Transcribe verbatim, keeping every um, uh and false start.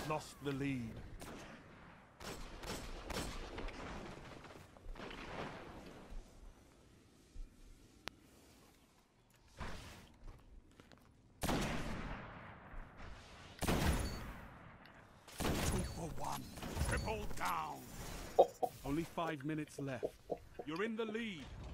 lost the lead. Two for one. Triple down. Only five minutes left. You're in the lead.